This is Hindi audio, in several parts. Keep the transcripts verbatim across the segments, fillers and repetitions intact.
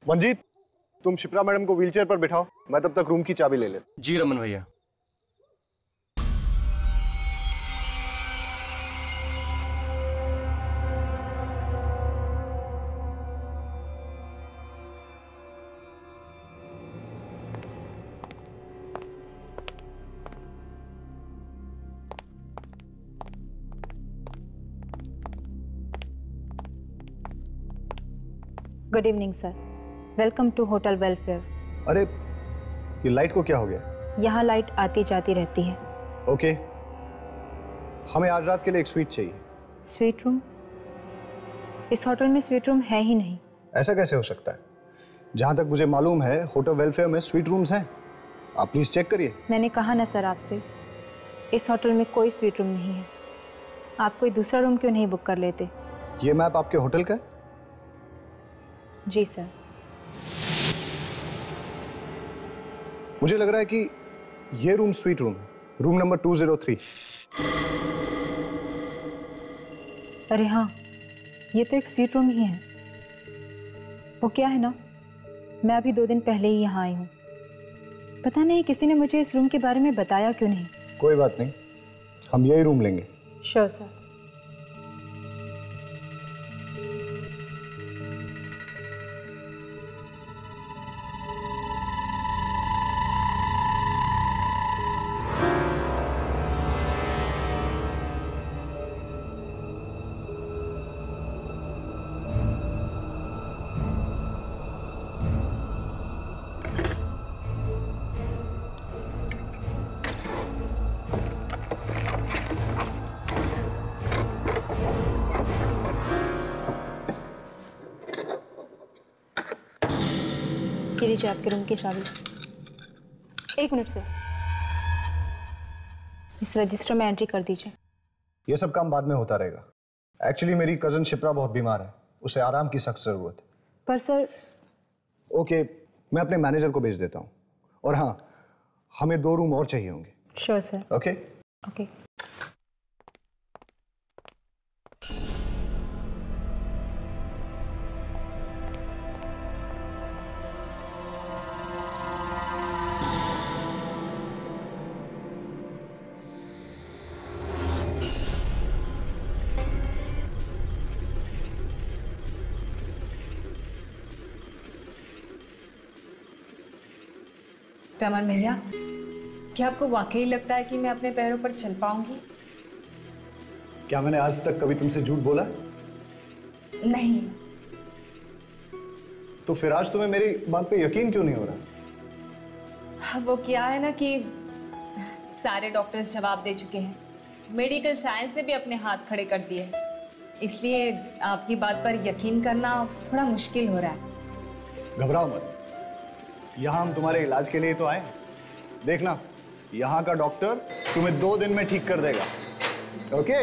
मंजीत, तुम शिप्रा मैडम को व्हीलचेयर पर बिठाओ, मैं तब तक रूम की चाबी ले लेता। जी रमन भैया। Good evening sir, welcome to hotel welfare. अरे ये लाइट को क्या हो गया? यहाँ लाइट आती जाती रहती है। ओके, हमें आज रात के लिए एक स्वीट चाहिए। Suite room? इस होटल में स्वीट रूम है ही नहीं। ऐसा कैसे हो सकता है? जहाँ तक मुझे मालूम है होटल वेलफेयर में स्वीट रूम्स हैं। आप प्लीज चेक करिए। मैंने कहा ना सर आपसे, इस होटल में कोई स्वीट रूम नहीं है। आप कोई दूसरा रूम क्यों नहीं बुक कर लेते? ये मैप आपके होटल का है? जी सर। मुझे लग रहा है कि ये रूम स्वीट रूम है, room number two zero three. अरे हाँ, ये तो एक स्वीट रूम ही है। वो क्या है ना, मैं अभी दो दिन पहले ही यहाँ आई हूँ। पता नहीं किसी ने मुझे इस रूम के बारे में बताया क्यों नहीं। कोई बात नहीं, हम यही रूम लेंगे। Sure sir. ये लीजिए आपके रूम की चाबी। एक मिनट से इस रजिस्टर में एंट्री कर दीजिए। ये सब काम बाद में होता रहेगा। एक्चुअली मेरी कजन शिप्रा बहुत बीमार है, उसे आराम की सख्त जरूरत है। पर सर। ओके, मैं अपने मैनेजर को भेज देता हूँ। और हाँ, हमें दो रूम और चाहिए होंगे। Sure sir. Okay okay. Raman भैया, क्या आपको वाकई लगता है कि मैं अपने पैरों पर चल पाऊंगी? क्या मैंने आज तक कभी तुमसे झूठ बोला? नहीं। तो फिर आज तुम्हें मेरी बात पे यकीन क्यों नहीं हो रहा? वो क्या है ना कि सारे डॉक्टर्स जवाब दे चुके हैं, मेडिकल साइंस ने भी अपने हाथ खड़े कर दिए हैं, इसलिए आपकी बात पर यकीन करना थोड़ा मुश्किल हो रहा है। घबराओ मत, यहाँ हम तुम्हारे इलाज के लिए तो आए। देखना, यहाँ का डॉक्टर तुम्हें दो दिन में ठीक कर देगा। ओके?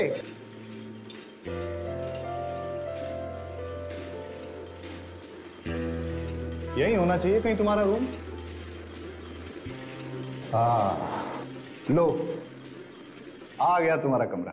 यही होना चाहिए कहीं तुम्हारा रूम। हाँ, लो आ गया तुम्हारा कमरा।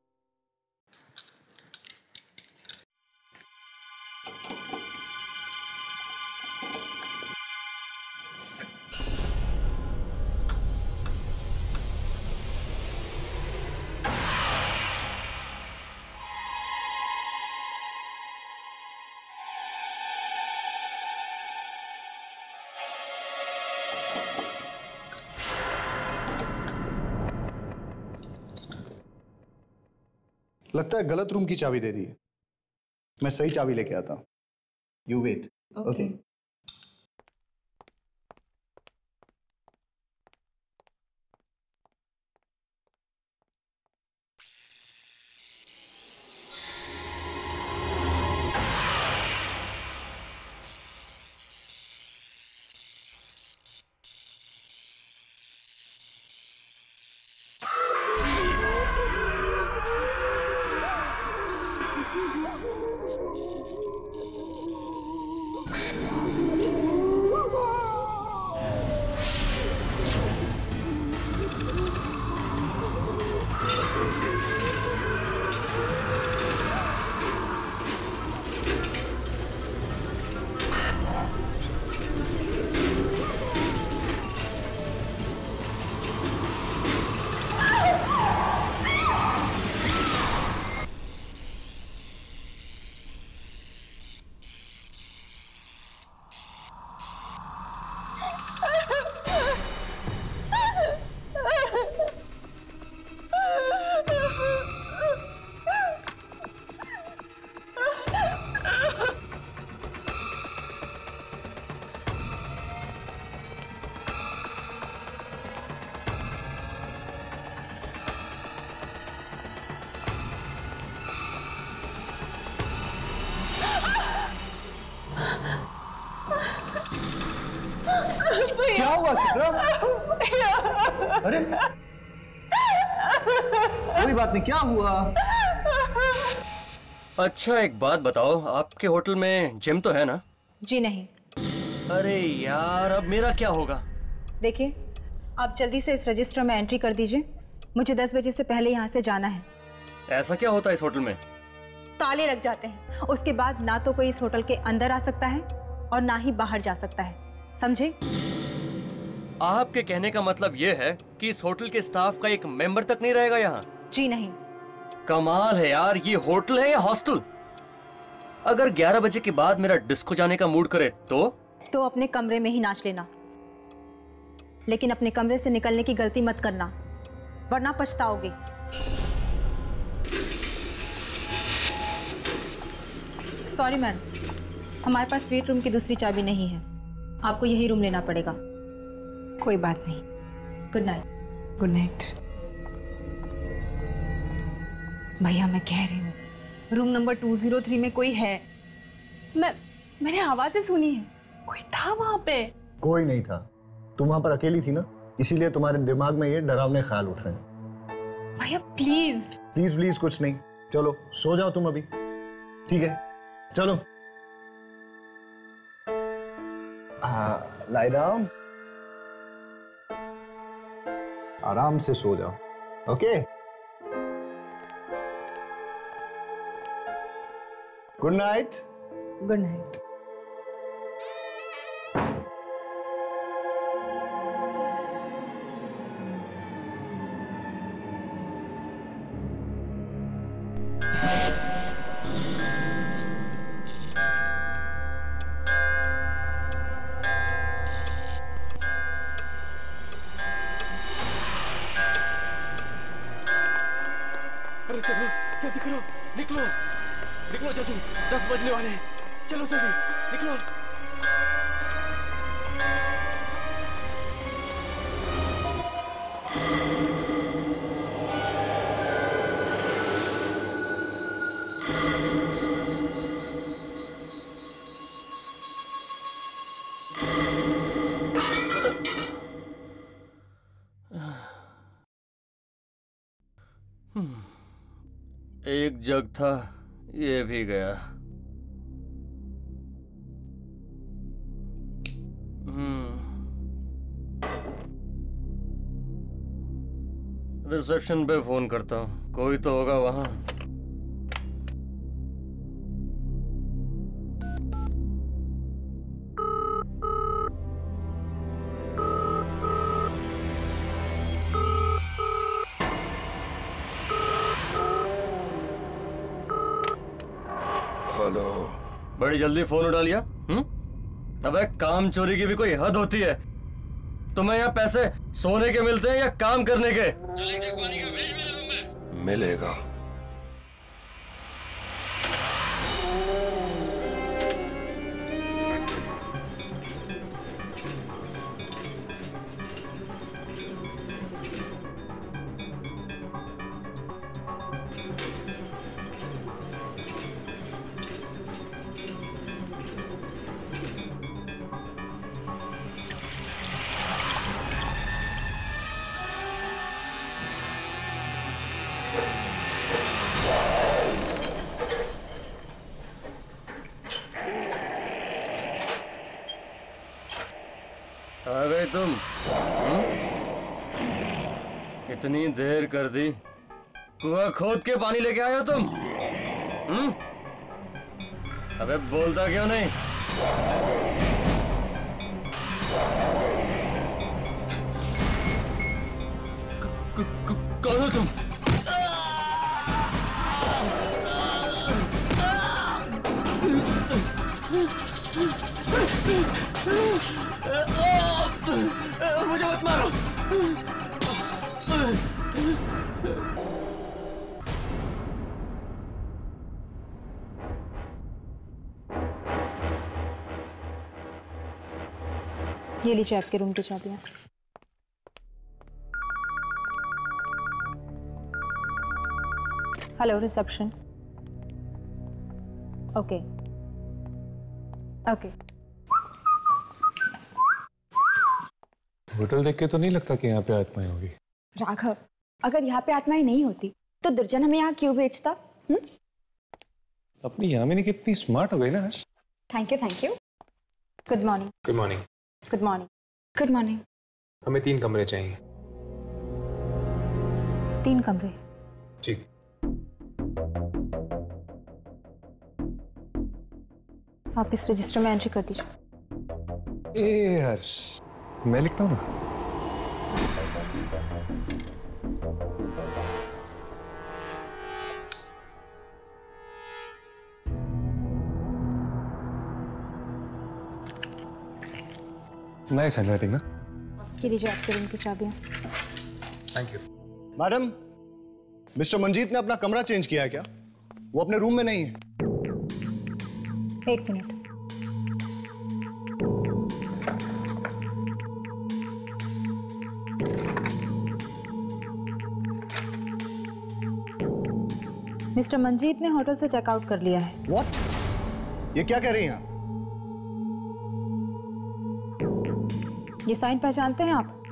लगता है गलत रूम की चाबी दे दी है। मैं सही चाबी लेके आता हूं। You wait. ओके। क्या हुआ शिप्रा? अरे कोई बात नहीं, क्या हुआ? अच्छा एक बात बताओ, आपके होटल में जिम तो है ना? जी नहीं। अरे यार, अब मेरा क्या होगा? देखिए, आप जल्दी से इस रजिस्टर में एंट्री कर दीजिए। मुझे दस बजे से पहले यहाँ से जाना है। ऐसा क्या होता है इस होटल में? ताले लग जाते हैं, उसके बाद ना तो कोई इस होटल के अंदर आ सकता है और ना ही बाहर जा सकता है, समझे? आपके कहने का मतलब ये है कि इस होटल के स्टाफ का एक मेंबर तक नहीं रहेगा यहाँ? जी नहीं। कमाल है यार, ये होटल है या हॉस्टल? अगर ग्यारह बजे के बाद मेरा डिस्को जाने का मूड करे तो तो अपने कमरे में ही नाच लेना, लेकिन अपने कमरे से निकलने की गलती मत करना, वरना पछताओगे। सॉरी मैम, हमारे पास स्वीट रूम की दूसरी चाबी नहीं है, आपको यही रूम लेना पड़ेगा। कोई बात नहीं। Good night. Good night. भैया मैं कह रही हूँ, room number two zero three में कोई है। मैं मैंने आवाजें सुनी है, कोई था वहां पे। कोई नहीं था, तुम वहां पर अकेली थी ना, इसीलिए तुम्हारे दिमाग में ये डरावने ख्याल उठ रहे हैं। भैया प्लीज। प्लीज प्लीज कुछ नहीं, चलो सो जाओ तुम अभी, ठीक है? चलो लाई डाउन, आराम से सो जाओ, okay? Good night. Good night. अरे चलो जल्दी करो, निकलो निकलो जल्दी, दस बजने वाले हैं। चलो जल्दी निकलो। एक जग था, ये भी गया। रिसेप्शन पे फोन करता हूँ, कोई तो होगा वहां। हेलो। बड़ी जल्दी फोन उठा लिया। हम्म? अबे काम चोरी की भी कोई हद होती है। तुम्हें यहाँ पैसे सोने के मिलते हैं या काम करने के? चल एक जग पानी का भेज मेरे रूम में। मिलेगा। आ गए तुम? हुँ? इतनी देर कर दी, कुआं खोद के पानी लेके आए हो तुम? हुँ? अबे बोलता क्यों नहीं? कौन हो तुम? मुझे मत मारो। ये लीजिए आपके रूम की चाबियां। Hello reception. Okay okay hotel देख के तो नहीं लगता कि यहाँ पे आत्माएं होगी। राघव, अगर यहाँ पे आत्माएं नहीं होती तो दुर्जन हमें यहाँ क्यों भेजता? हुँ? अपनी यामिनी कितनी स्मार्ट हो गई ना आज। Thank you thank you. Good morning. Good morning. Good morning. Good morning. हमें तीन कमरे चाहिए। तीन कमरे? ठीक। आप इस रजिस्टर में एंट्री कर दीजिए। ए हर्ष, मैं लिखता हूँ ना। नाइस हैंडराइटिंग ना। ये लीजिए आपके रूम की चाबियाँ। Thank you. Madam, mister Manjeet ने अपना कमरा चेंज किया है क्या? वो अपने रूम में नहीं है। एक मिनट। मिस्टर मंजीत ने होटल से चेकआउट कर लिया है। What? ये क्या कह रही हैं आप? ये साइन पहचानते हैं आप?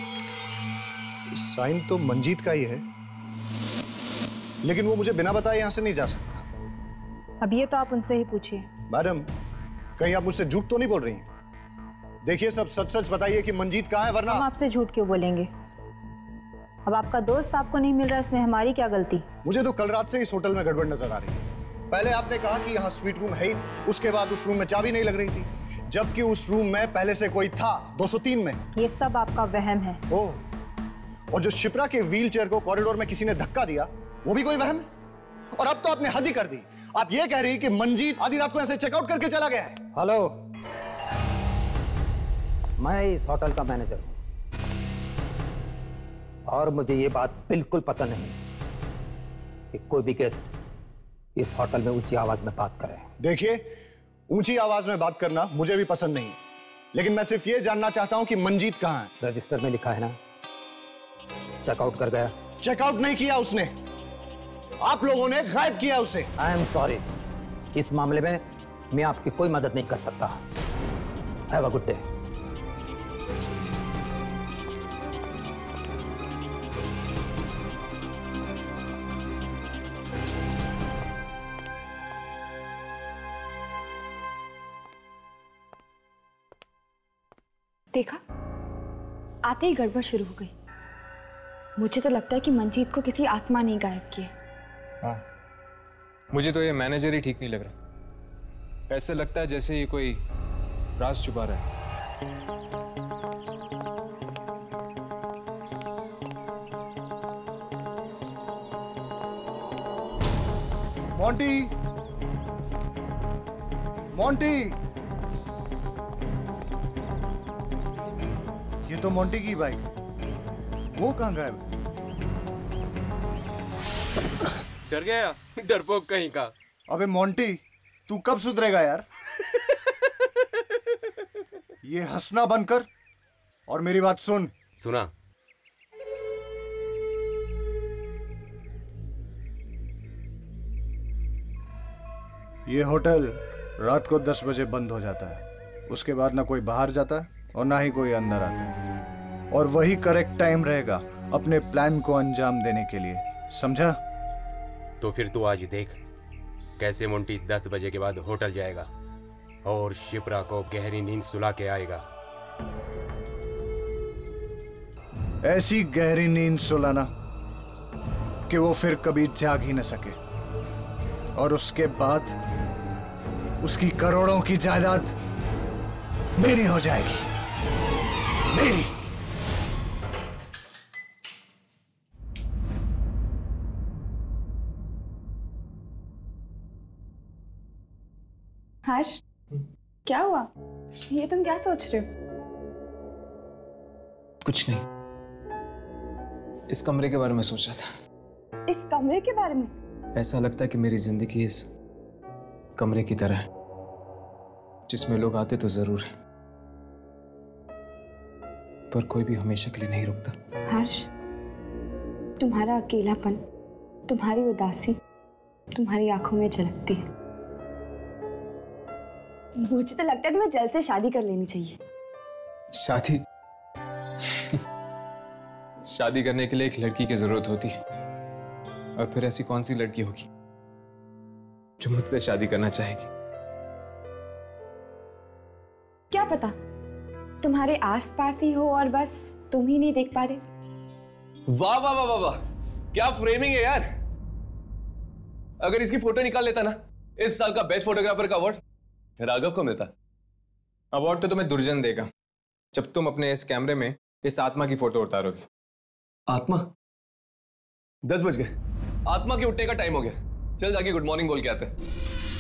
साइन तो मंजीत का ही है, लेकिन वो मुझे बिना बताए यहां से नहीं जा सकता। अब ये तो आप उनसे ही पूछिए। मैडम, कहीं आप मुझसे झूठ तो नहीं बोल रही हैं? देखिए, सब सच सच बताइए कि मंजीत कहाँ है, वरना हम आपसे झूठ क्यों बोलेंगे? अब आपका दोस्त आपको नहीं मिल रहा, इसमें हमारी क्या गलती? मुझे तो कल रात से इस होटल में गड़बड़ नजर आ रही है। पहले आपने कहा कि यहाँ स्वीट रूम है ही, उसके बाद उस रूम में चाबी नहीं लग रही थी, जबकि उस रूम में पहले से कोई था दो सौ तीन में। ये सब आपका वहम है। ओह, और जो शिप्रा के व्हील चेयर को कॉरिडोर में किसी ने धक्का दिया, वो भी कोई वहम है? और अब तो आपने हद ही कर दी। आप ये कह रही कि मंजीत आधी रात को ऐसे चेकआउट करके चला गया है। हेलो, मैं इस होटल का मैनेजर हूं और मुझे ये बात बिल्कुल पसंद नहीं कि कोई भी गेस्ट इस होटल में ऊंची आवाज में बात करे। देखिए, ऊंची आवाज में बात करना मुझे भी पसंद नहीं, लेकिन मैं सिर्फ ये जानना चाहता हूं कि मंजीत कहां है। रजिस्टर में लिखा है ना, चेकआउट कर गया। चेकआउट नहीं किया उसने, आप लोगों ने गायब किया उसे। आई एम सॉरी, इस मामले में मैं आपकी कोई मदद नहीं कर सकता। Have a good day. देखा, आते ही गड़बड़ शुरू हो गई। मुझे तो लगता है कि मंजीत को किसी आत्मा ने गायब किया। हाँ, मुझे तो ये मैनेजर ही ठीक नहीं लग रहा। ऐसे लगता है जैसे ये कोई राज छुपा रहा है। मोंटी, मोंटी, ये तो मोंटी की बाइक, वो कहाँ गायब? डर गया, डरपोक कहीं का। अबे मोंटी, तू कब सुधरेगा यार? ये हंसना बंद कर और मेरी बात सुन। सुना। ये होटल रात को दस बजे बंद हो जाता है, उसके बाद ना कोई बाहर जाता है और ना ही कोई अंदर आता है, और वही करेक्ट टाइम रहेगा अपने प्लान को अंजाम देने के लिए, समझा? तो फिर तू आज देख कैसे मोंटी दस बजे के बाद होटल जाएगा और शिप्रा को गहरी नींद सुला के आएगा। ऐसी गहरी नींद सुलाना कि वो फिर कभी जाग ही न सके, और उसके बाद उसकी करोड़ों की जायदाद मेरी हो जाएगी, मेरी। हर्ष, क्या हुआ? ये तुम क्या सोच रहे हो? कुछ नहीं, इस कमरे के बारे में सोच रहा था। इस कमरे के बारे में? ऐसा लगता है कि मेरी जिंदगी इस कमरे की तरह है, जिसमें लोग आते तो जरूर है, पर कोई भी हमेशा के लिए नहीं रुकता। हर्ष, तुम्हारा अकेलापन, तुम्हारी उदासी तुम्हारी आंखों में झलकती है। मुझे तो लगता है तुम्हें जल्द से शादी कर लेनी चाहिए। शादी? शादी करने के लिए एक लड़की की जरूरत होती है, और फिर ऐसी कौन सी लड़की होगी जो मुझसे शादी करना चाहेगी? क्या पता तुम्हारे आसपास ही हो और बस तुम ही नहीं देख पा रहे। वाह वाह वाह वाह वाह, क्या फ्रेमिंग है यार। अगर इसकी फोटो निकाल लेता ना, इस साल का बेस्ट फोटोग्राफर का अवार्ड राघव को मिलता। अवार्ड तो तुम्हें दुर्जन देगा जब तुम अपने इस कैमरे में इस आत्मा की फोटो उतारोगे। आत्मा? दस बज गए, आत्मा के उठने का टाइम हो गया। चल जाके गुड मॉर्निंग बोल के आते हैं।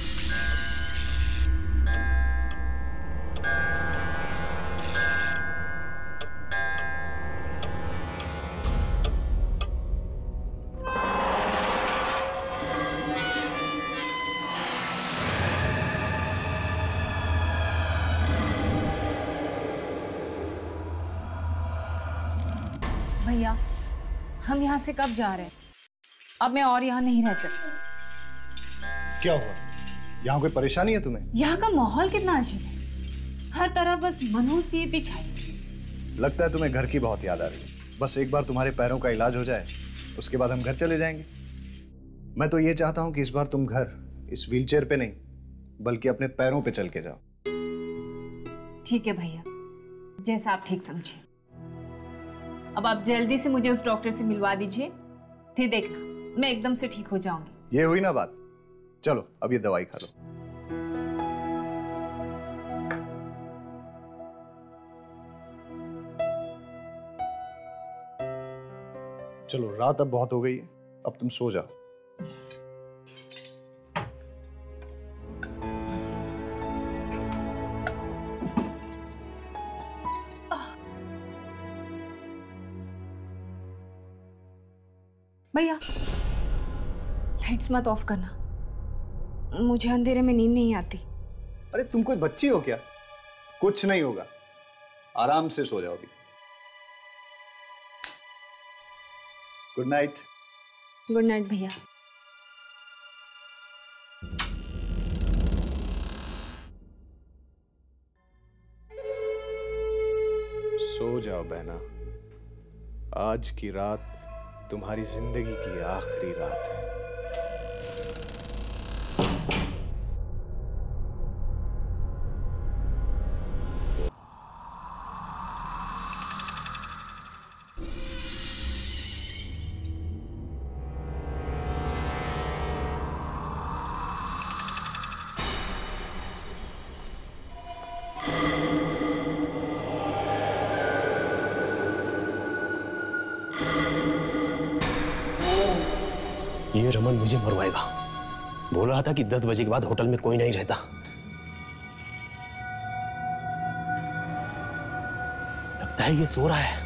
भैया, हम यहाँ से कब जा रहे हैं? अब मैं और यहाँ नहीं रह सकती। क्या हुआ? यहाँ कोई परेशानी है तुम्हें? यहाँ का माहौल कितना अजीब है, हर तरफ बस मनहूसियत छाई। लगता है तुम्हें घर की बहुत याद आ रही है। बस एक बार तुम्हारे पैरों का इलाज हो जाए, उसके बाद हम घर चले जाएंगे। मैं तो ये चाहता हूँ कि इस बार तुम घर इस व्हीलचेयर पे नहीं, बल्कि अपने पैरों पे चल के जाओ। ठीक है भैया, जैसा आप ठीक समझे। अब आप जल्दी से मुझे उस डॉक्टर से मिलवा दीजिए, फिर देखना मैं एकदम से ठीक हो जाऊंगी। ये हुई ना बात। चलो अब ये दवाई खा लो। चलो, रात अब बहुत हो गई है, अब तुम सो जाओ। भैया, लाइट्स मत ऑफ करना, मुझे अंधेरे में नींद नहीं आती। अरे तुम कोई बच्ची हो क्या? कुछ नहीं होगा, आराम से सो जाओ अभी। Good night. गुड नाइट भैया। सो जाओ बहना, आज की रात तुम्हारी जिंदगी की आखिरी रात है। ये रमन मुझे मरवाएगा। बोल रहा था कि दस बजे के बाद होटल में कोई नहीं रहता। लगता है ये सो रहा है।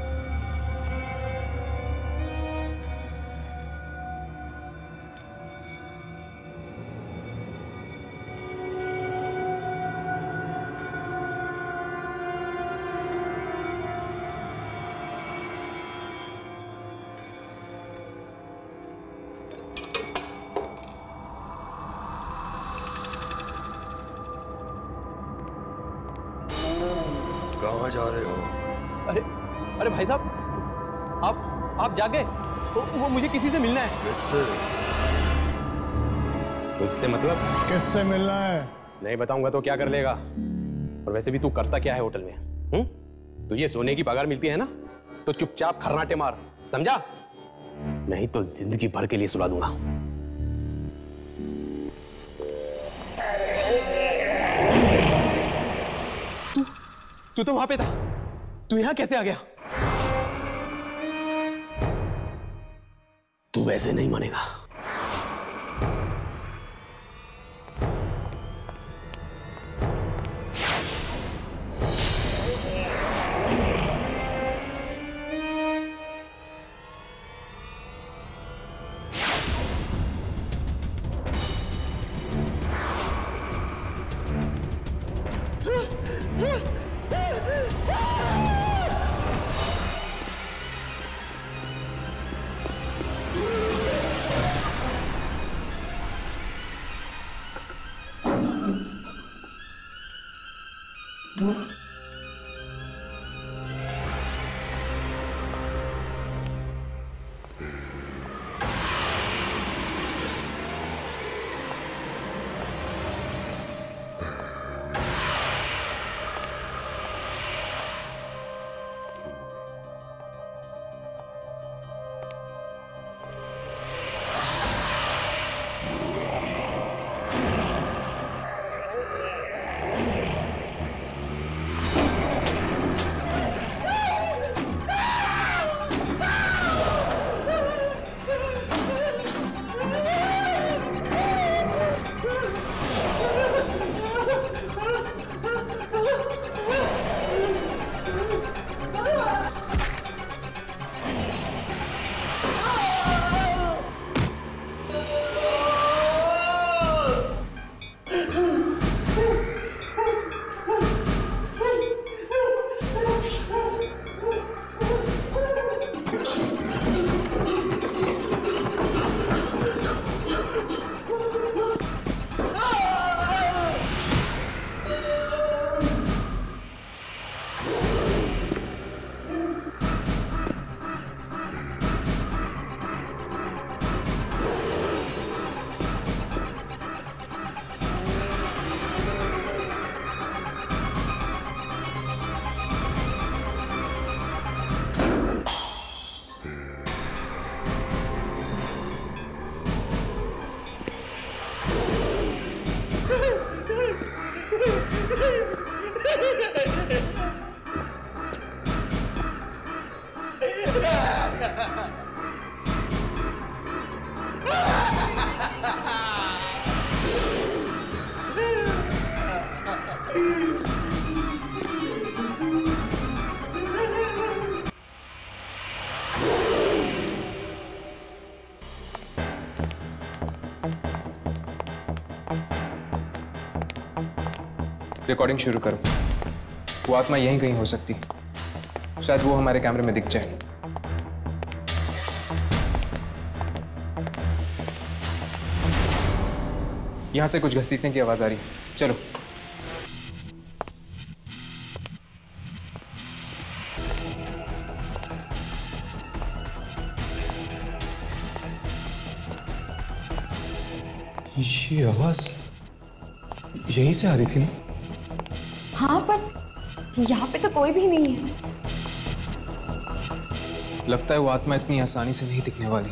कहाँ जा रहे हो? अरे अरे भाई साहब, आप आप जागे? वो, वो मुझे किसी से मिलना है। किससे? मुझसे मतलब? किससे मिलना है? नहीं बताऊंगा तो क्या कर लेगा? और वैसे भी तू करता क्या है होटल में? हम्म? तुझे सोने की पगार मिलती है ना, तो चुपचाप खर्राटे मार, समझा? नहीं तो जिंदगी भर के लिए सुला दूंगा। तू तू तो वहां पे था, तू यहां कैसे आ गया? तू वैसे नहीं मानेगा। रिकॉर्डिंग शुरू करो। वो आत्मा यहीं कहीं हो सकती, शायद वो हमारे कैमरे में दिख जाए। यहां से कुछ घसीटने की आवाज आ रही है, चलो। ये आवाज यहीं से आ रही थी ना? हाँ, पर यहाँ पे तो कोई भी नहीं है। लगता है वो आत्मा इतनी आसानी से नहीं दिखने वाली।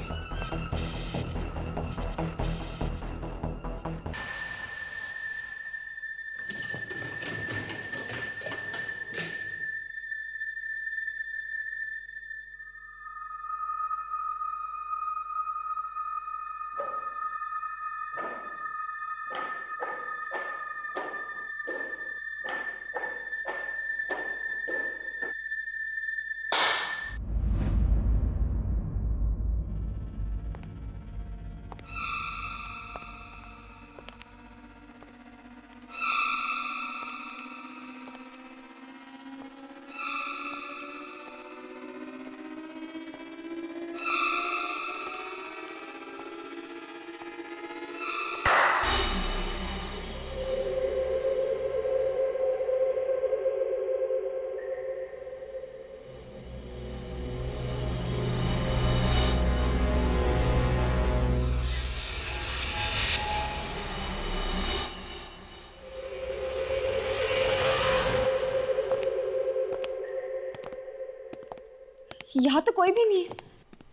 यहाँ तो कोई भी नहीं है।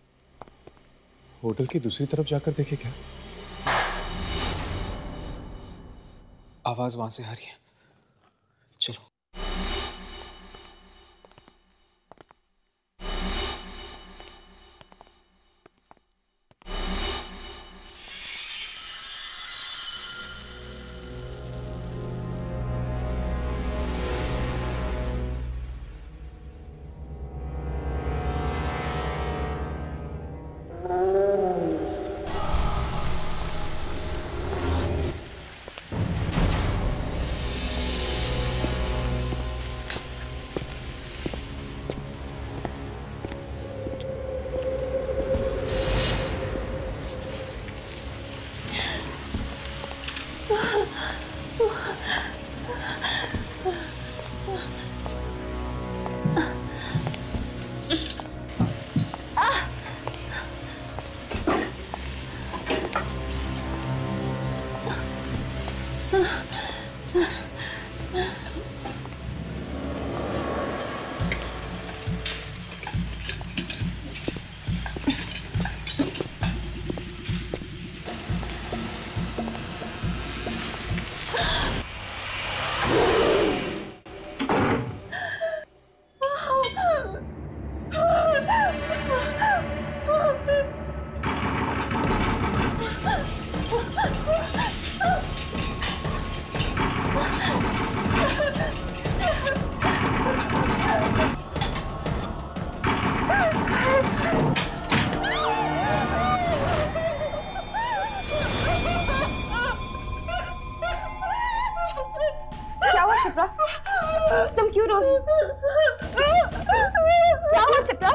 होटल की दूसरी तरफ जाकर देखे क्या? आवाज वहां से आ रही है, चलो। तुम क्यों रो रही हो? क्या हुआ शिप्रा?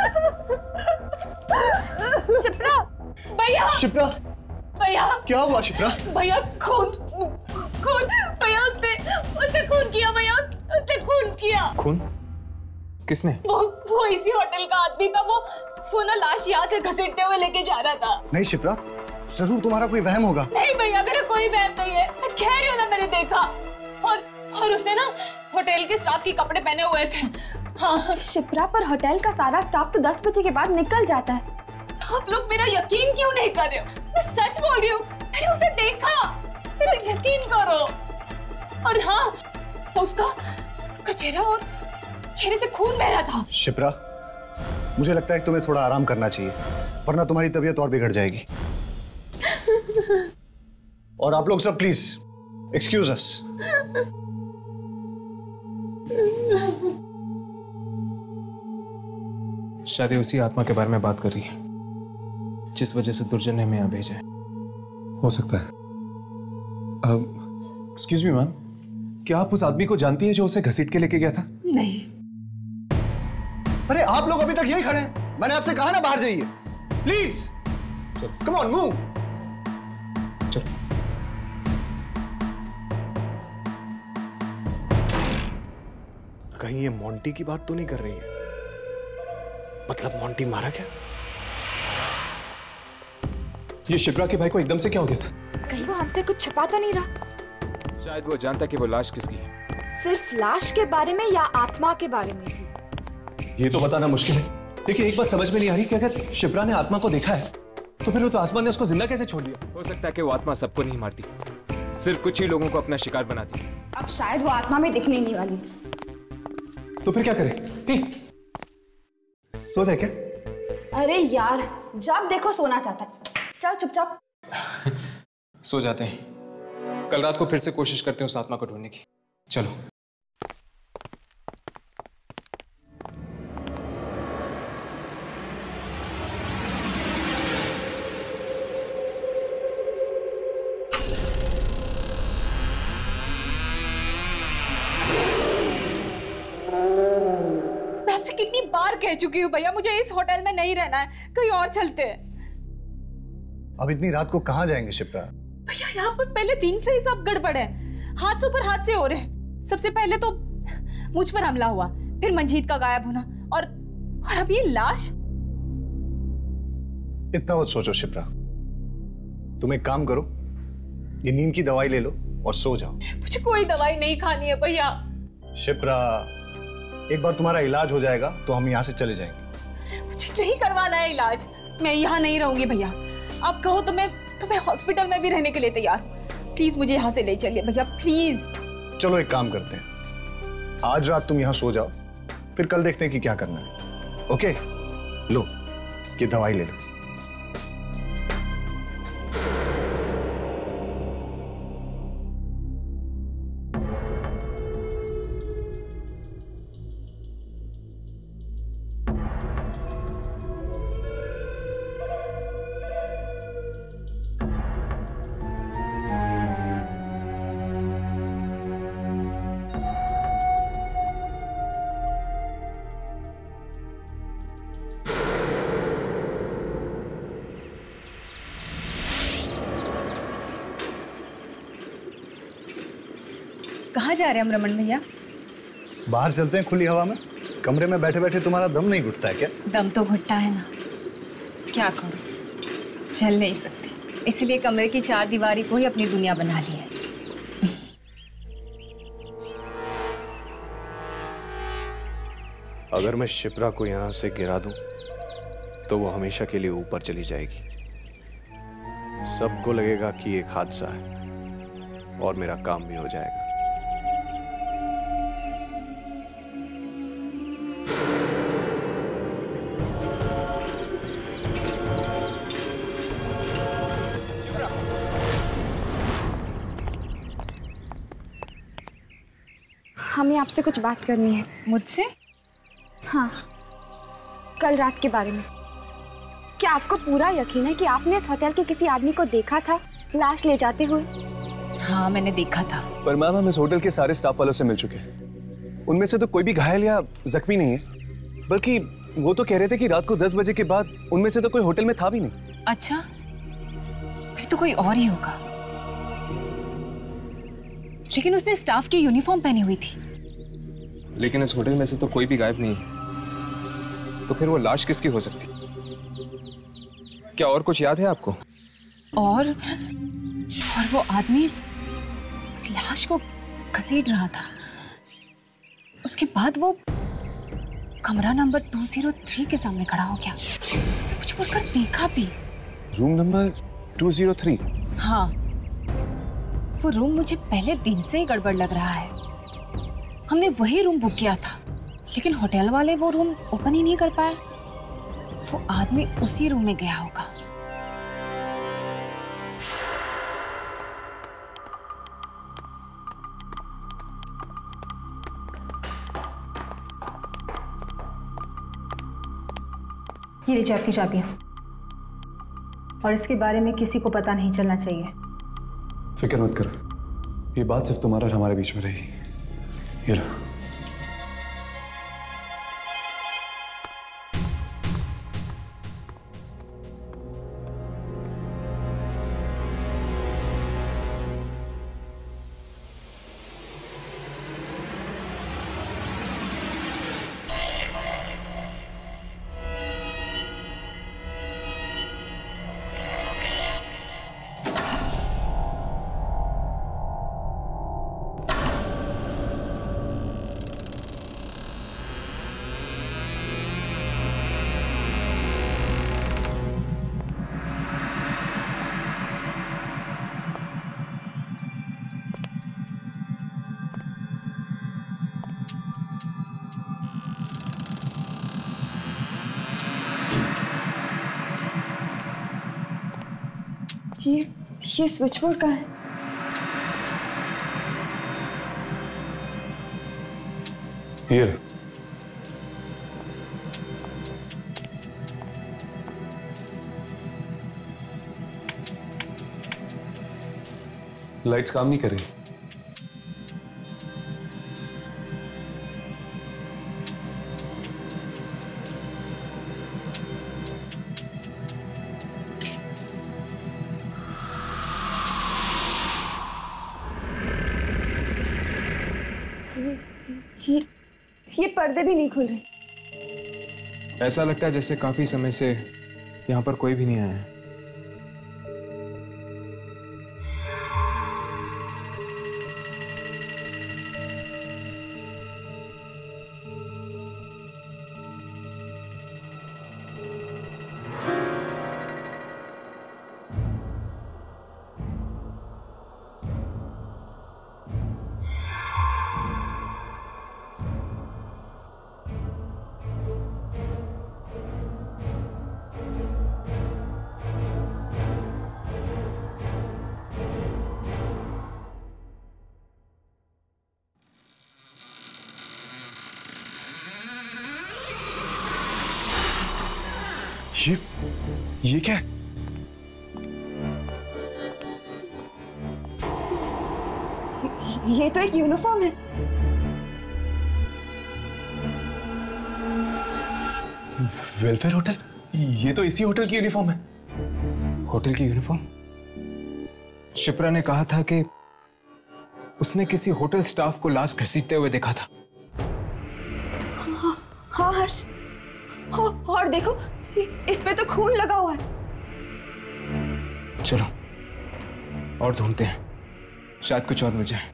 शिप्रा भैया, शिप्रा भैया क्या हुआ? शिप्रा भैया खून खून भैया, उसने उसने खून किया भैया, उसने खून किया। खून? किसने? वो वो इसी होटल का आदमी था। वो वो ना लाश यहाँ से घसीटते हुए लेके जा रहा था। नहीं शिप्रा, जरूर तुम्हारा कोई वहम होगा। नहीं भैया, मेरा कोई वहम नहीं है, मैं कह रही हूँ ना, मैंने देखा। और और उसने ना होटल के स्टाफ के कपड़े पहने हुए थे। हाँ शिप्रा, पर होटल का सारा स्टाफ तो दस बजे के बाद निकल जाता है। आप लोग मेरा यकीन क्यों नहीं कर रहे हो? मैं सच बोल रही हूँ, मैंने उसे देखा, मेरा यकीन करो। और हाँ, उसका उसका चेहरा और चेहरे से खून बह रहा था। शिप्रा, मुझे लगता है कि तुम्हें थोड़ा आराम करना चाहिए, वरना तुम्हारी तबीयत और बिगड़ जाएगी। और आप लोग सब प्लीज एक्सक्यूज अस। शायद ये उसी आत्मा के बारे में बात कर रही है जिस वजह से दुर्जन ने हमें यहाँ भेजा है। हो सकता है। एक्सक्यूज मी मैम, क्या आप उस आदमी को जानती है जो उसे घसीट के लेके गया था? नहीं। अरे आप लोग अभी तक यही खड़े हैं? मैंने आपसे कहा ना बाहर जाइए, प्लीज। Come on, move. चलो। कहीं ये मोंटी की बात तो नहीं कर रही है? मतलब मोंटी मारा क्या? ये शिप्रा के भाई को एकदम से क्या हो गया था? कहीं वो हमसे कुछ छुपा तो नहीं रहा? शायद वो जानता कि वो लाश किसकी है। सिर्फ लाश के बारे में या आत्मा के बारे में भी? ये तो बताना मुश्किल है। देखिए, एक बात समझ में नहीं आ रही कि अगर शिप्रा ने आत्मा को देखा है तो फिर वो तो आसमान ने उसको जिंदा कैसे छोड़ दिया? हो सकता है कि वो आत्मा सबको नहीं मारती, सिर्फ कुछ ही लोगों को अपना शिकार बनाती। अब शायद वो आत्मा में दिखने नहीं वाली। तो फिर क्या करें? सो जाए क्या? अरे यार, जब देखो सोना चाहता है। चल चुपचाप सो जाते हैं। कल रात को फिर से कोशिश करते हैं उस आत्मा को ढूंढने की। चलो। मैं आपसे कितनी बार कह चुकी हूँ भैया, मुझे इस होटल में नहीं रहना है, कहीं और चलते हैं। अब इतनी रात को कहाँ जाएंगे शिप्रा? भैया यहाँ पर पहले दिन से ही सब गड़बड़ है, हाथ से ऊपर हाथ से हो रहे। सबसे पहले तो मुझ पर हमला हुआ, फिर मंजीत का गायब होना, और और अब ये लाश। इतना मत सोचो शिप्रा, तुम एक काम करो, ये नींद की दवाई ले लो और सो जाओ। मुझे कोई दवाई नहीं खानी है भैया। शिप्रा, एक बार तुम्हारा इलाज हो जाएगा तो हम यहाँ से चले जाएंगे। मुझे नहीं करवाना है इलाज, मैं यहाँ नहीं रहूंगी भैया। आप कहो तो मैं तुम्हें हॉस्पिटल में भी रहने के लिए तैयार हूँ। प्लीज मुझे यहाँ से ले चलिए भैया, प्लीज। चलो एक काम करते हैं, आज रात तुम यहाँ सो जाओ, फिर कल देखते हैं कि क्या करना है। ओके, लो ये दवाई ले लो। कहाँ जा रहे हैं हम रमन भैया? बाहर चलते हैं खुली हवा में। कमरे में बैठे बैठे तुम्हारा दम नहीं घुटता है क्या? दम तो घुटता है ना, क्या करूं, चल नहीं सकती, इसलिए कमरे की चार दीवारी को ही अपनी दुनिया बना ली है। अगर मैं शिप्रा को यहाँ से गिरा दूं तो वो हमेशा के लिए ऊपर चली जाएगी। सबको लगेगा कि एक हादसा है और मेरा काम भी हो जाएगा। हमें आपसे कुछ बात करनी है। मुझसे? हाँ, कल रात के बारे में। क्या आपको पूरा यकीन है कि आपने इस होटल के किसी आदमी को देखा था लाश ले जाते हुए? हाँ, मैंने देखा था। पर मैम, हम इस होटल के सारे स्टाफ वालों से मिल चुके हैं, उनमें से तो कोई भी घायल या जख्मी नहीं है। बल्कि वो तो कह रहे थे कि रात को दस बजे के बाद उनमें से तो कोई होटल में था भी नहीं। अच्छा, फिर तो कोई और ही होगा। लेकिन उसने स्टाफ की यूनिफॉर्म पहनी हुई थी। लेकिन इस होटल में से तो कोई भी गायब नहीं है, तो फिर वो लाश किसकी हो सकती? क्या और कुछ याद है आपको? और और वो आदमी उस लाश को घसीट रहा था। उसके बाद वो कमरा नंबर दो सौ तीन के सामने खड़ा हो गया। उसने मुझे मुड़कर देखा भी। रूम नंबर दो सौ तीन? हाँ, वो रूम मुझे पहले दिन से ही गड़बड़ लग रहा है। हमने वही रूम बुक किया था, लेकिन होटल वाले वो रूम ओपन ही नहीं कर पाए। वो आदमी उसी रूम में गया होगा। ये लीजिए आपकी चाबियां, और इसके बारे में किसी को पता नहीं चलना चाहिए। फिक्र मत करो, ये बात सिर्फ तुम्हारा और हमारे बीच में रहेगी। ये लो। ये ये स्विच बोर्ड का है। ये लाइट्स काम नहीं कर रही। ये ये पर्दे भी नहीं खुल रहे। ऐसा लगता है जैसे काफी समय से यहाँ पर कोई भी नहीं आया है। ये ये क्या है? ये तो एक यूनिफॉर्म है। Welfare hotel? ये तो इसी होटल की यूनिफॉर्म है। होटल की यूनिफॉर्म? शिप्रा ने कहा था कि उसने किसी होटल स्टाफ को लाश घसीटते हुए देखा था। हाँ, हाँ हर्ष, हाँ, और देखो इस पे तो खून लगा हुआ है। चलो और ढूंढते हैं, शायद कुछ और मिल जाए।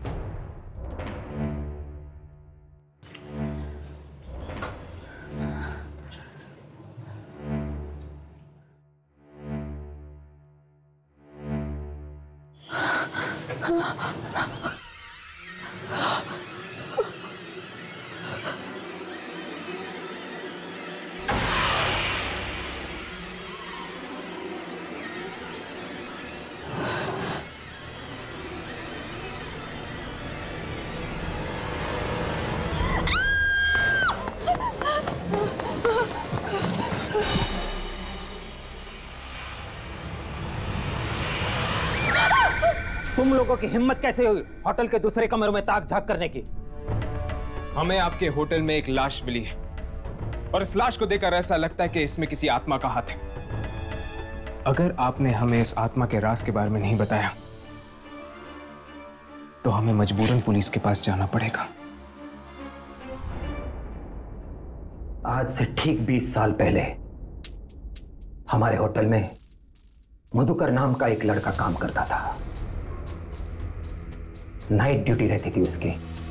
तुम लोगों की हिम्मत कैसे हुई होटल के दूसरे कमरों में ताक झांक करने की? हमें आपके होटल में एक लाश मिली है और इस लाश को देखकर ऐसा लगता है कि इसमें किसी आत्मा का हाथ है। अगर आपने हमें इस आत्मा के राज के बारे में नहीं बताया तो हमें मजबूरन पुलिस के पास जाना पड़ेगा। आज से ठीक बीस साल पहले हमारे होटल में मधुकर नाम का एक लड़का काम करता था। नाइट ड्यूटी रहती थी उसकी।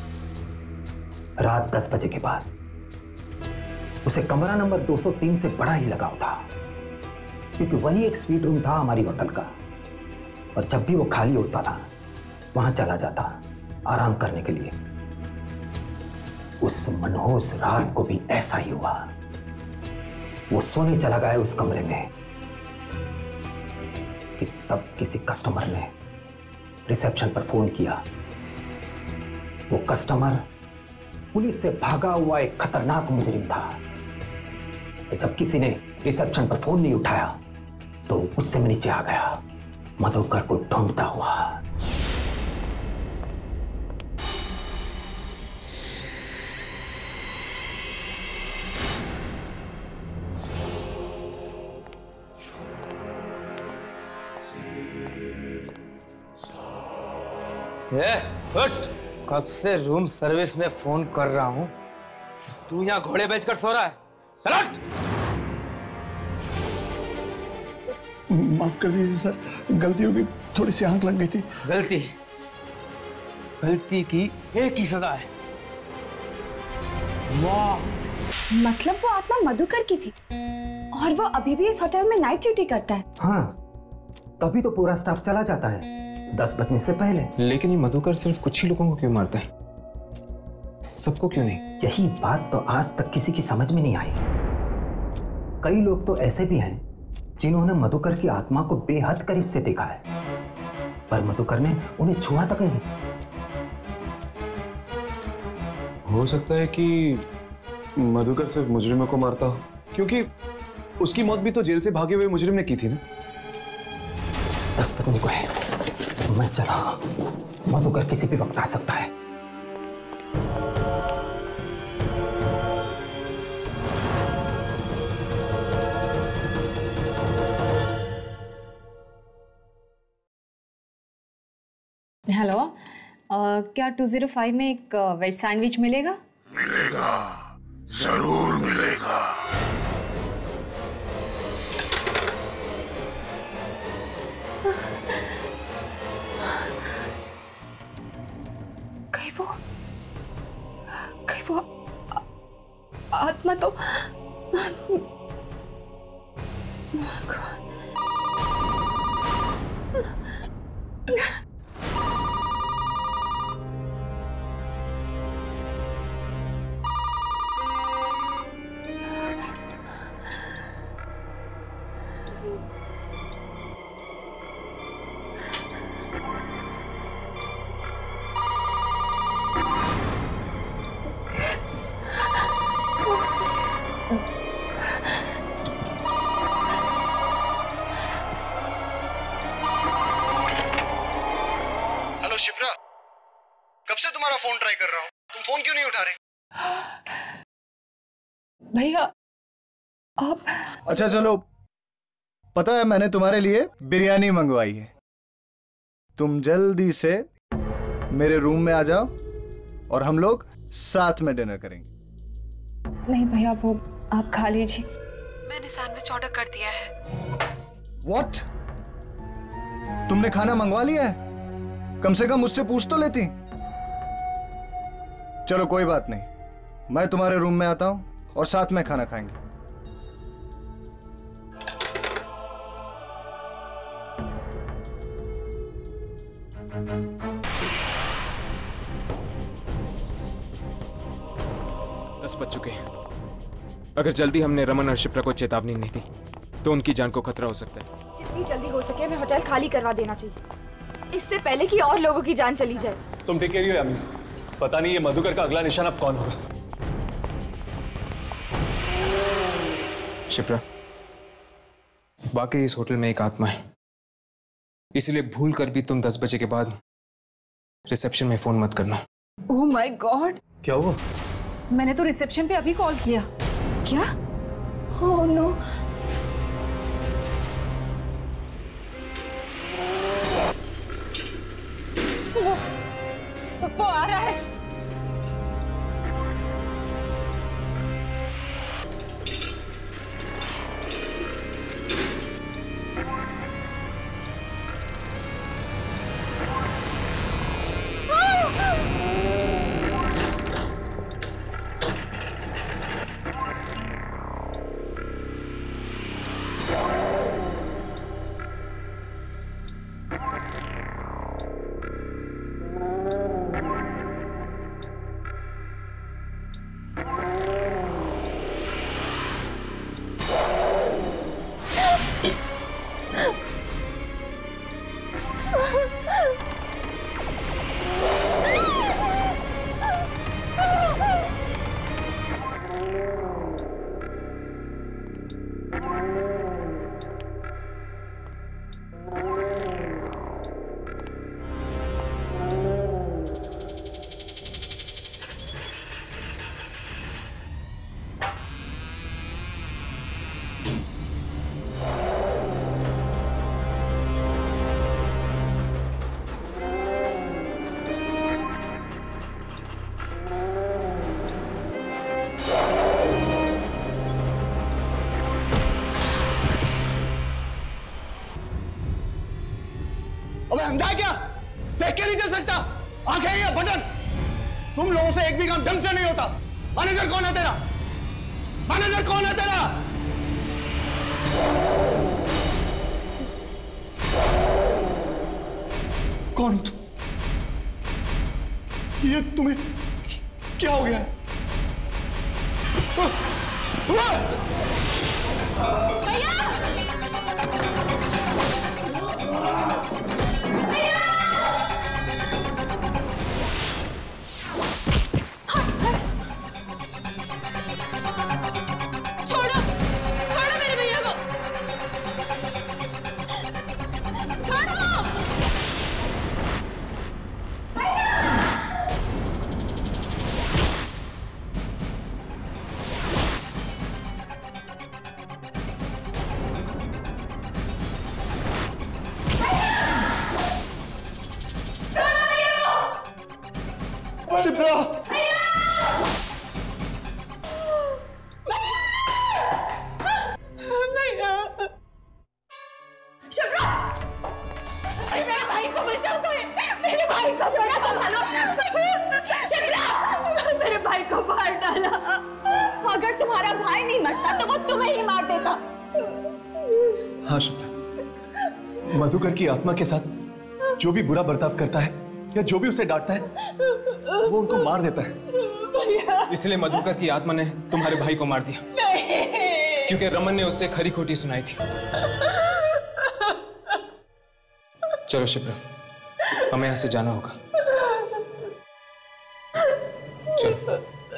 रात दस बजे के बाद उसे कमरा नंबर दो सौ तीन से बड़ा ही लगाव था, क्योंकि वही एक स्वीट रूम था हमारी होटल का। और जब भी वो खाली होता था वहां चला जाता आराम करने के लिए। उस मनहूस रात को भी ऐसा ही हुआ। वो सोने चला गया उस कमरे में कि तब किसी कस्टमर ने रिसेप्शन पर फोन किया। वो कस्टमर पुलिस से भागा हुआ एक खतरनाक मुजरिम था। जब किसी ने रिसेप्शन पर फोन नहीं उठाया तो उससे मैं नीचे आ गया, मधुकर को ढूंढता हुआ। ए, उठ। कब से रूम सर्विस में फोन कर रहा हूं, तू यहाँ घोड़े बेचकर सो रहा है? चल। माफ कर दीजिए सर, गलती हो गई, थोड़ी सी आंख लग गई थी। गलती गलती की एक ही सजा है, मौत। मतलब वो आत्मा मधुकर की थी और वो अभी भी इस होटल में नाइट ड्यूटी करता है। हाँ, तभी तो पूरा स्टाफ चला जाता है दस बजने से पहले। लेकिन ये मधुकर सिर्फ कुछ ही लोगों को क्यों मारता है, सबको क्यों नहीं? यही बात तो आज तक किसी की समझ में नहीं आई। कई लोग तो ऐसे भी हैं जिन्होंने मधुकर की आत्मा को बेहद करीब से देखा है, पर मधुकर ने उन्हें छुआ तक नहीं। हो सकता है कि मधुकर सिर्फ मुजरिमों को मारता हो, क्योंकि उसकी मौत भी तो जेल से भागे हुए मुजरिम ने की थी ना। दस बजने को है, मैं चला। मधुकर किसी भी वक्त आ सकता है। हेलो, क्या टू ज़ीरो फाइव में एक वेज सैंडविच मिलेगा? मिलेगा, जरूर मिलेगा। कहीं वो कहीं वो आत्मा तो शिप्रा, कब से तुम्हारा फोन ट्राई कर रहा हूँ, तुम फोन क्यों नहीं उठा रहे? भैया आप... अच्छा चलो, पता है मैंने तुम्हारे लिए बिरयानी मंगवाई है। तुम जल्दी से मेरे रूम में आ जाओ और हम लोग साथ में डिनर करेंगे। नहीं भैया, वो आप खा लीजिए। मैंने सैंडविच ऑर्डर कर दिया है। What? तुमने खाना मंगवा लिया है? कम से कम मुझसे पूछ तो लेती। चलो कोई बात नहीं, मैं तुम्हारे रूम में आता हूं और साथ में खाना खाएंगे। दस बज चुके हैं। अगर जल्दी हमने रमन और शिप्रा को चेतावनी नहीं दी तो उनकी जान को खतरा हो सकता है। जितनी जल्दी हो सके हमें होटल खाली करवा देना चाहिए, इससे पहले कि और लोगों की जान चली जाए। तुम ठीक कह रही हो यामी, पता नहीं ये मधुकर का अगला निशान अब कौन होगा। शिप्रा, वाकई इस होटल में एक आत्मा है, इसलिए भूल कर भी तुम दस बजे के बाद रिसेप्शन में फोन मत करना। ओह माय गॉड, क्या हुआ? मैंने तो रिसेप्शन पे अभी कॉल किया। क्या? Oh no. वो आ रहा है। अबे अंधा है क्या? देख के नहीं चल सकता? आंखें या बटन? तुम लोगों से एक भी काम ढंग से नहीं होता। मैनेजर कौन है तेरा? मैनेजर कौन है तेरा? कौन हो तुम? ये तुम्हें क्या हो गया है? भैया! छोड़ो छोड़ो मेरे भैया को, छोड़ो। शिप्रा! मेरे भाई को बचाओ कोई! मेरे भाई को संभालो! शिप्रा! मेरे भाई को मार डाला। अगर तुम्हारा भाई नहीं मरता तो वो तुम्हें ही मार देता। हाँ शिप्रा, मधुकर की आत्मा के साथ जो भी बुरा बर्ताव करता है या जो भी उसे डांटता है वो उनको मार देता है। इसलिए मधुकर की आत्मा ने तुम्हारे भाई को मार दिया। नहीं। क्योंकि रमन ने उससे खरी खोटी सुनाई थी। चलो शिप्रा, हमें यहां से जाना होगा। चलो।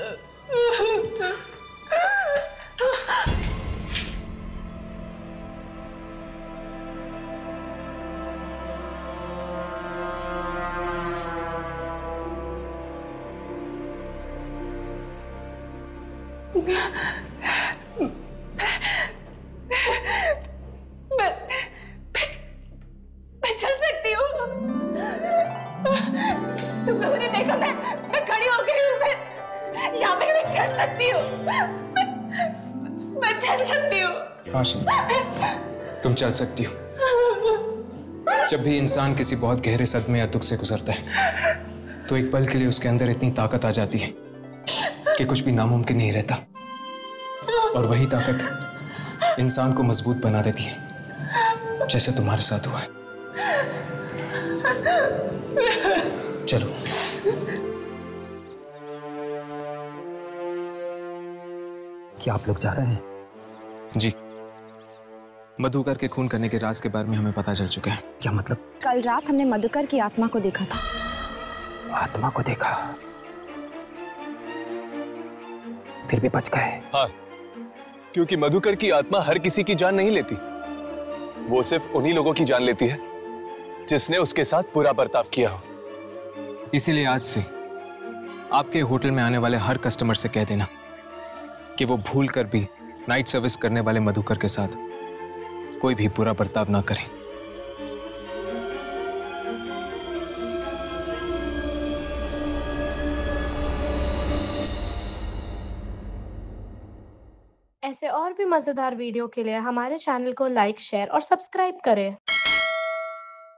मैं, मैं, मैं चल सकती हूँ। तुम लोगों ने देखा, मैं मैं खड़ी हो गई हूँ। मैं यहाँ पे मैं चल सकती हूँ। मैं, मैं चल सकती हूँ। हाँ शिप्रा, तुम चल सकती हो। जब भी इंसान किसी बहुत गहरे सदमे या दुख से गुजरता है तो एक पल के लिए उसके अंदर इतनी ताकत आ जाती है कि कुछ भी नामुमकिन नहीं रहता, और वही ताकत इंसान को मजबूत बना देती है, जैसे तुम्हारे साथ हुआ है। चलो। क्या आप लोग जा रहे हैं? जी, मधुकर के खून करने के राज के बारे में हमें पता चल चुका है। क्या मतलब? कल रात हमने मधुकर की आत्मा को देखा था। आत्मा को देखा? फिर भी बच गए? हाँ, क्योंकि मधुकर की आत्मा हर किसी की जान नहीं लेती। वो सिर्फ उन्हीं लोगों की जान लेती है जिसने उसके साथ बुरा बर्ताव किया हो। इसीलिए आज से आपके होटल में आने वाले हर कस्टमर से कह देना कि वो भूल कर भी नाइट सर्विस करने वाले मधुकर के साथ कोई भी बुरा बर्ताव ना करें। ऐसे और भी मजेदार वीडियो के लिए हमारे चैनल को लाइक, शेयर और सब्सक्राइब करें।